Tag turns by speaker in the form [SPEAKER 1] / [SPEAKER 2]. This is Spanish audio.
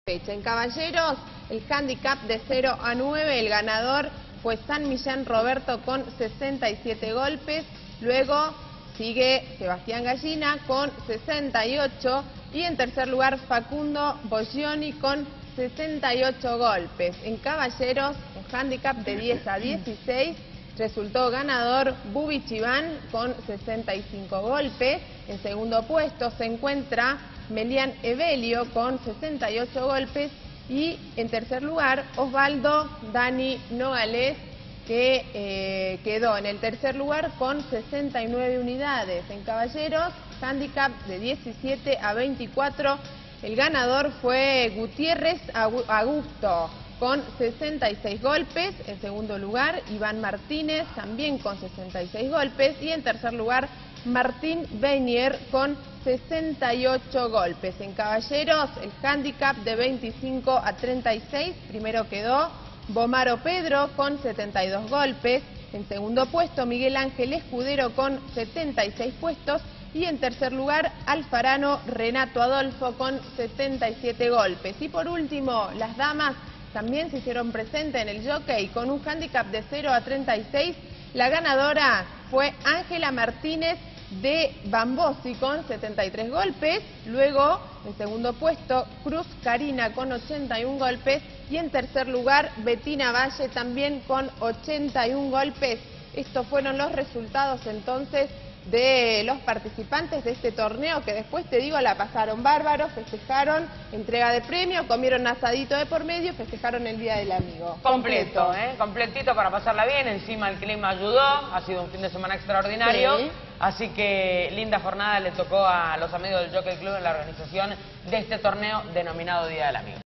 [SPEAKER 1] fecha. En caballeros, el handicap de 0 a 9, el ganador fue San Millán Roberto con 67 golpes, luego sigue Sebastián Gallina con 68 y en tercer lugar Facundo Boglioni con 68 golpes. En caballeros, un handicap de 10 a 16, resultó ganador Bubi Chiván con 65 golpes. En segundo puesto se encuentra Melian Evelio con 68 golpes y en tercer lugar Osvaldo Dani Nogales, que quedó en el tercer lugar con 69 unidades. En caballeros, handicap de 17 a 24, el ganador fue Gutiérrez Augusto con 66 golpes. En segundo lugar, Iván Martínez también con 66 golpes y en tercer lugar, Martín Beinier con 68 golpes. En caballeros, el handicap de 25 a 36, primero quedó Bomaro Pedro con 72 golpes. En segundo puesto, Miguel Ángel Escudero con 76 puestos. Y en tercer lugar, Alfarano Renato Adolfo con 77 golpes. Y por último, las damas también se hicieron presentes en el jockey con un handicap de 0 a 36. La ganadora fue Ángela Martínez de Bambosi con 73 golpes. Luego, en segundo puesto, Cruz Karina con 81 golpes. Y en tercer lugar, Betina Valle también con 81 golpes. Estos fueron los resultados entonces de los participantes de este torneo, que después te digo la pasaron bárbaros, festejaron entrega de premio, comieron asadito de por medio, festejaron el Día del Amigo.
[SPEAKER 2] Completo, completito para pasarla bien, encima el clima ayudó, ha sido un fin de semana extraordinario, sí. Así que linda jornada le tocó a los amigos del Jockey Club en la organización de este torneo denominado Día del Amigo.